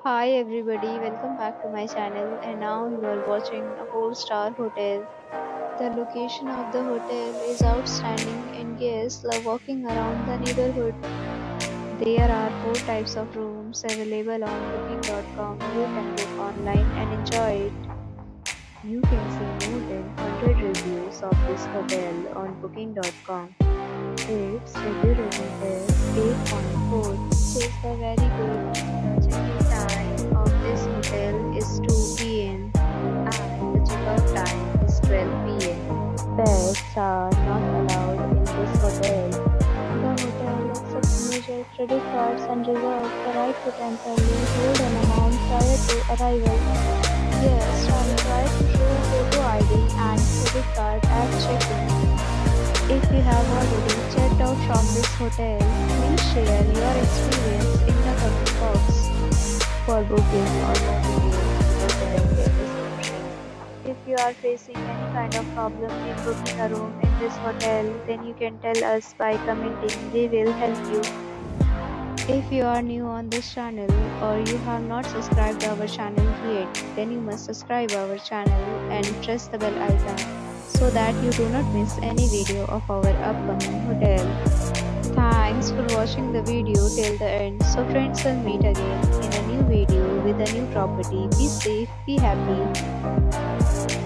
Hi everybody, welcome back to my channel and now you are watching a 4-star hotel. The location of the hotel is outstanding and guests love walking around the neighborhood. There are 4 types of rooms available on booking.com. You can book online and enjoy it. You can see more than 100 reviews of this hotel on booking.com. Its review rating is 8.4, which is the very good. The check-in time of this hotel is 2 p.m. and the checkout time is 12 p.m. Pets are not allowed in this hotel. The hotel accepts major credit cards and reserves the right to temporarily hold an amount prior to arrival. Guests are required to show a photo ID and credit card at check-in. If you have already checked out from this hotel, please share your experience in the comment box. For booking or more details, visit the description. If you are facing any kind of problem in booking a room in this hotel, then you can tell us by commenting. We will help you. If you are new on this channel or you have not subscribed our channel yet, then you must subscribe our channel and press the bell icon so that you do not miss any video of our upcoming hotel. Thanks for watching the video till the end. So friends, will meet again in a new video with a new property. Be safe, be happy.